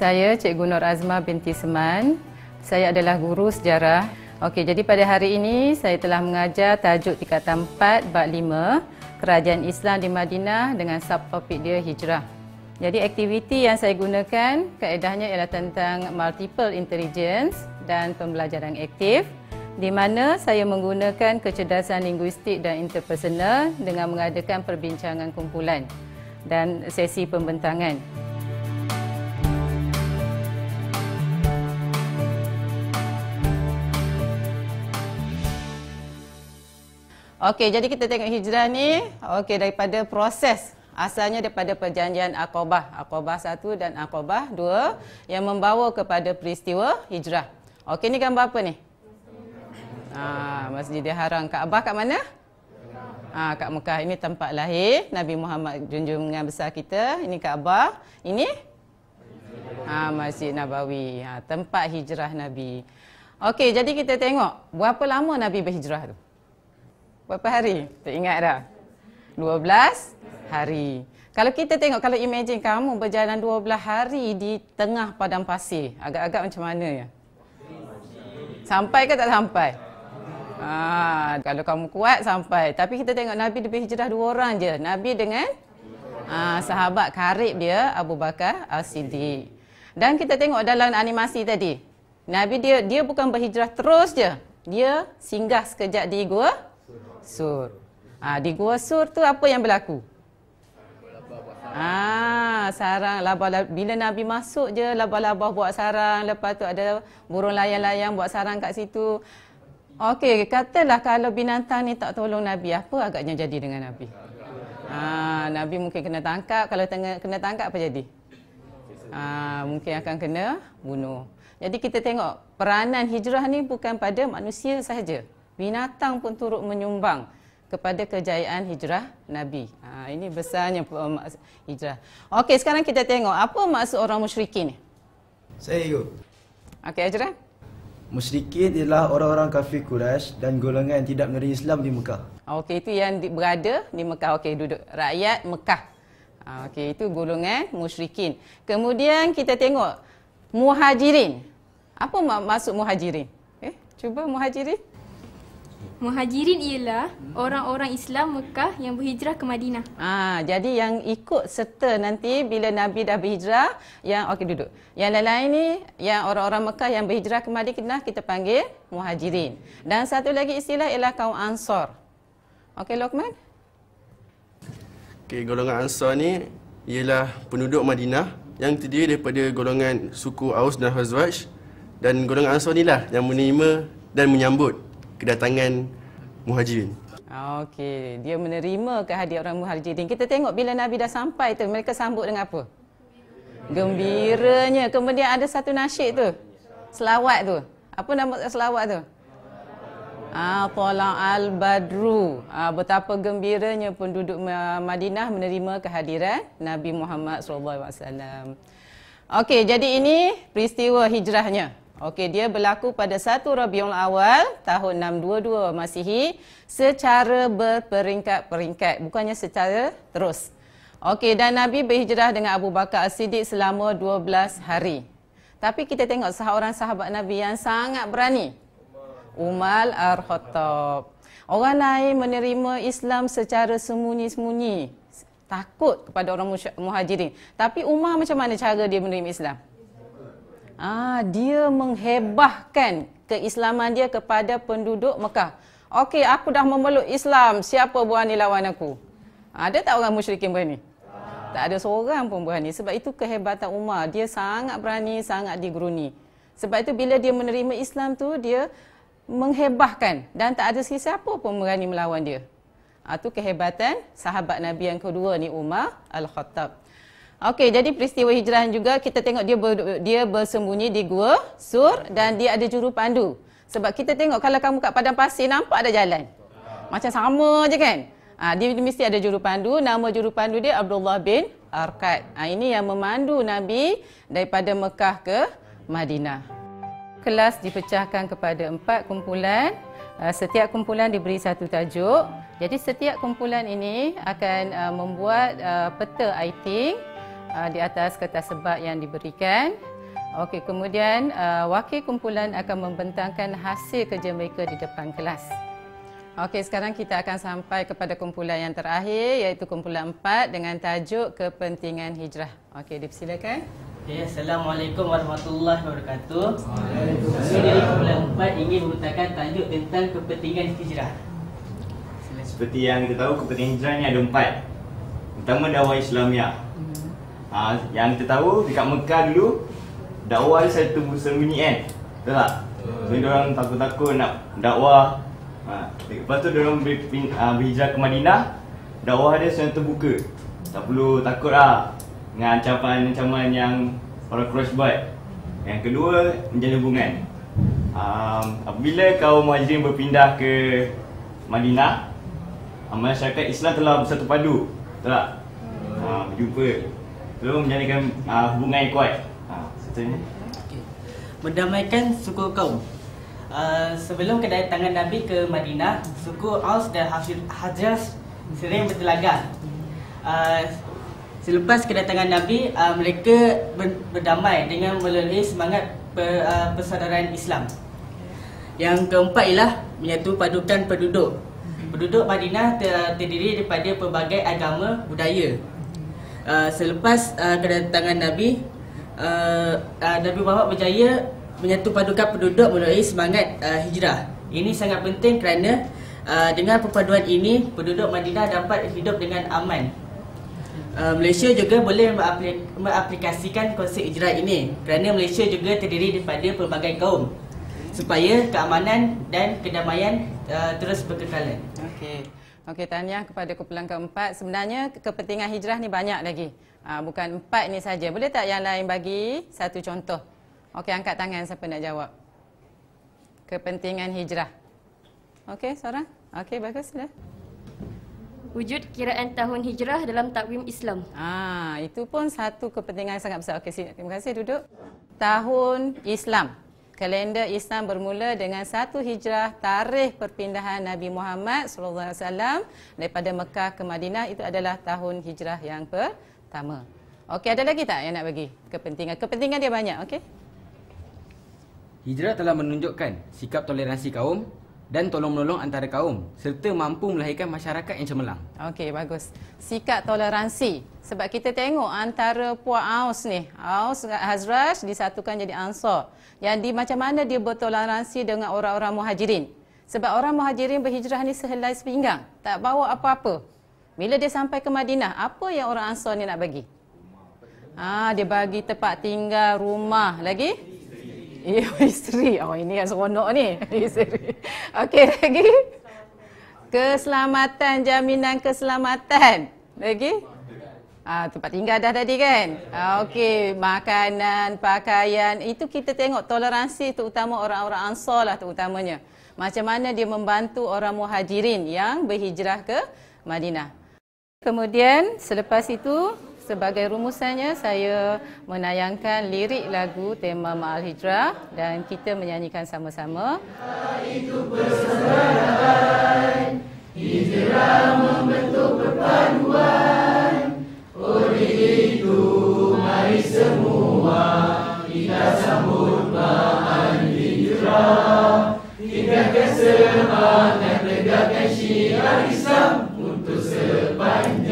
Saya Cikgu Nur Azma binti Seman. Saya adalah guru sejarah. Okey, jadi pada hari ini saya telah mengajar tajuk tingkatan 4 bab 5 Kerajaan Islam di Madinah dengan subtopik dia Hijrah. Jadi aktiviti yang saya gunakan kaedahnya ialah tentang multiple intelligence dan pembelajaran aktif, di mana saya menggunakan kecerdasan linguistik dan interpersonal dengan mengadakan perbincangan kumpulan dan sesi pembentangan. Okey, jadi kita tengok hijrah ni, okey, daripada proses asalnya daripada perjanjian Aqabah, Aqabah 1 dan Aqabah 2 yang membawa kepada peristiwa hijrah. Okey, ni gambar apa ni? Masjidil Haram. Kaabah kat mana? Kat Mekah. Ini tempat lahir Nabi Muhammad, junjungan besar kita. Ini Kaabah. Ini Masjid Nabawi. Tempat hijrah Nabi. Okey, jadi kita tengok berapa lama Nabi berhijrah tu? Berapa hari? Tak ingat dah? 12 hari. Kalau kita tengok, kalau imagine kamu berjalan 12 hari di tengah padang pasir, agak-agak macam mana ya? Sampai ke tak sampai? Kalau kamu kuat, sampai. Tapi kita tengok Nabi berhijrah 2 orang je. Nabi dengan sahabat karib dia, Abu Bakar As-Siddiq. Dan kita tengok dalam animasi tadi, Nabi dia bukan berhijrah terus je. Dia singgah sekejap di Gua Sur. Di Gua Sur tu apa yang berlaku? Sarang laba-laba. Bila Nabi masuk je, laba-laba buat sarang. Lepas tu ada burung layang-layang buat sarang kat situ. Okey, katalah kalau binatang ni tak tolong Nabi, apa agaknya jadi dengan Nabi? Nabi mungkin kena tangkap. Kalau kena tangkap, apa jadi? Mungkin akan kena bunuh. Jadi kita tengok peranan hijrah ni bukan pada manusia sahaja. Binatang pun turut menyumbang kepada kejayaan hijrah Nabi. Ini besarnya hijrah. Okey, sekarang kita tengok apa maksud orang musyrikin ni. Saya ikut. Okey, Ajran. Musyrikin ialah orang-orang kafir Quraisy dan golongan yang tidak menerima Islam di Mekah. Okey, itu yang berada di Mekah. Okey, duduk rakyat Mekah. Okey, itu golongan musyrikin. Kemudian kita tengok muhajirin. Apa maksud muhajirin? Cuba muhajirin. Muhajirin ialah orang-orang Islam Mekah yang berhijrah ke Madinah. Jadi yang ikut serta nanti bila Nabi dah berhijrah, yang okey duduk. Yang lain-lain ni yang orang-orang Mekah yang berhijrah ke Madinah kita panggil muhajirin. Dan satu lagi istilah ialah kaum Ansar. Okey, Luqman. Okey, golongan Ansar ni ialah penduduk Madinah yang terdiri daripada golongan suku Aus dan Khazraj, dan golongan Ansar inilah yang menerima dan menyambut kedatangan muhajirin. Okey, dia menerima kehadiran orang muhajirin. Kita tengok bila Nabi dah sampai tu, mereka sambut dengan apa? Gembiranya. Kemudian ada satu nasyid tu, selawat tu. Apa nama selawat tu? Tala al-Badru. Betapa gembiranya penduduk Madinah menerima kehadiran Nabi Muhammad SAW. Okey, jadi ini peristiwa hijrahnya. Okey, dia berlaku pada 1 Rabiul Awal tahun 622 Masihi secara berperingkat-peringkat, bukannya secara terus. Okey, dan Nabi berhijrah dengan Abu Bakar As-Siddiq selama 12 hari. Tapi kita tengok seorang sahabat Nabi yang sangat berani, Umar Al-Khattab. Orang lain menerima Islam secara sembunyi-sembunyi, takut kepada orang muhajirin. Tapi Umar macam mana cara dia menerima Islam? Dia menghebahkan keislaman dia kepada penduduk Mekah. Okey, aku dah memeluk Islam, siapa berani lawan aku? Ada tak orang musyrikin berani? Tak ada seorang pun berani. Sebab itu kehebatan Umar. Dia sangat berani, sangat digeruni. Sebab itu bila dia menerima Islam tu, dia menghebahkan dan tak ada sesiapa pun berani melawan dia. Itu kehebatan sahabat Nabi yang kedua ni, Umar Al-Khattab. Okey, jadi peristiwa hijrah juga kita tengok dia bersembunyi di Gua Sur dan dia ada juru pandu. Sebab kita tengok kalau kamu kat padang pasir nampak ada jalan. Macam sama je kan? Dia mesti ada juru pandu. Nama juru pandu dia Abdullah bin Arqad. Ini yang memandu Nabi daripada Mekah ke Madinah. Kelas dipecahkan kepada 4 kumpulan. Setiap kumpulan diberi satu tajuk. Jadi setiap kumpulan ini akan membuat peta iting di atas kertas sebak yang diberikan. Okey, kemudian wakil kumpulan akan membentangkan hasil kerja mereka di depan kelas. Okey, sekarang kita akan sampai kepada kumpulan yang terakhir, iaitu kumpulan 4 dengan tajuk kepentingan hijrah. Okey, dipersilakan. Okay, Assalamualaikum warahmatullahi wabarakatuh. Kami dari kumpulan 4 ingin mengutarakan tajuk tentang kepentingan hijrah. Seperti yang kita tahu, kepentingan hijrah ni ada 4. Pertama, dakwah Islamiah. Yang kita tahu dekat Mekah dulu, dakwah dia satu sembunyi kan. Betul tak? So diorang takut-takut nak dakwah. Lepas tu diorang berhijrah ke Madinah, dakwah dia secara terbuka. Tak perlu takut lah dengan ancaman-ancaman yang orang Quraisy buat. Yang kedua, menjalin hubungan. Apabila kaum Muhajirin berpindah ke Madinah, masyarakat Islam telah bersatu padu. Betul tak? Berjumpa. Lalu menjalinkan hubungan yang kuat. Contohnya Mendamaikan suku kaum. Sebelum kedatangan Nabi ke Madinah, suku Aus dan Khazraj sering bertelaga. Selepas kedatangan Nabi, mereka berdamai dengan melalui semangat persaudaraan Islam. Yang keempat ialah menyatu padukan penduduk. Penduduk Madinah terdiri daripada pelbagai agama, budaya. Selepas kedatangan Nabi, Nabi Muhammad berjaya menyatu padukan penduduk melalui semangat hijrah. Ini sangat penting kerana dengan perpaduan ini, penduduk Madinah dapat hidup dengan aman. Malaysia juga boleh mengaplikasikan konsep hijrah ini kerana Malaysia juga terdiri daripada pelbagai kaum supaya keamanan dan kedamaian terus berkekalan. Okey, tahniah kepada kumpulan keempat. Sebenarnya kepentingan hijrah ni banyak lagi. Bukan 4 ni saja. Boleh tak yang lain bagi satu contoh? Okey, angkat tangan siapa nak jawab. Kepentingan hijrah. Okey, seorang? Okey, bagus dah. Wujud kiraan tahun hijrah dalam takwim Islam. Itu pun satu kepentingan yang sangat besar. Okey, terima kasih, duduk. Tahun Islam. Kalender Islam bermula dengan 1 Hijrah, tarikh perpindahan Nabi Muhammad SAW daripada Mekah ke Madinah. Itu adalah tahun hijrah yang pertama. Okey, ada lagi tak yang nak bagi kepentingan? Kepentingan dia banyak, okey? Hijrah telah menunjukkan sikap toleransi kaum dan tolong-menolong antara kaum serta mampu melahirkan masyarakat yang cemerlang. Okey, bagus. Sikap toleransi. Sebab kita tengok antara puak Aus ni, Aus Khazraj disatukan jadi Ansar. Yang macam mana dia bertoleransi dengan orang-orang Muhajirin. Sebab orang Muhajirin berhijrah ni sehelai sepinggang, tak bawa apa-apa. Bila dia sampai ke Madinah, apa yang orang Ansar ni nak bagi? Dia bagi tempat tinggal, rumah, lagi? Isteri. Ini yang seronok ni. Isteri. Okey, lagi? Keselamatan, jaminan keselamatan. Lagi? Tempat tinggal dah tadi kan? Okey, makanan, pakaian. Itu kita tengok toleransi terutama orang-orang Ansar lah terutamanya. Macam mana dia membantu orang Muhajirin yang berhijrah ke Madinah. Kemudian selepas itu, sebagai rumusannya, saya menayangkan lirik lagu tema Ma'al Hijrah dan kita menyanyikan sama-sama. Itu persaudaraan, hijrah membentuk perpaduan. Oleh itu, mari semua kita sambut Ma'al Hijrah. Tingkatkan semangat, tegakkan syiar Islam untuk sepanjang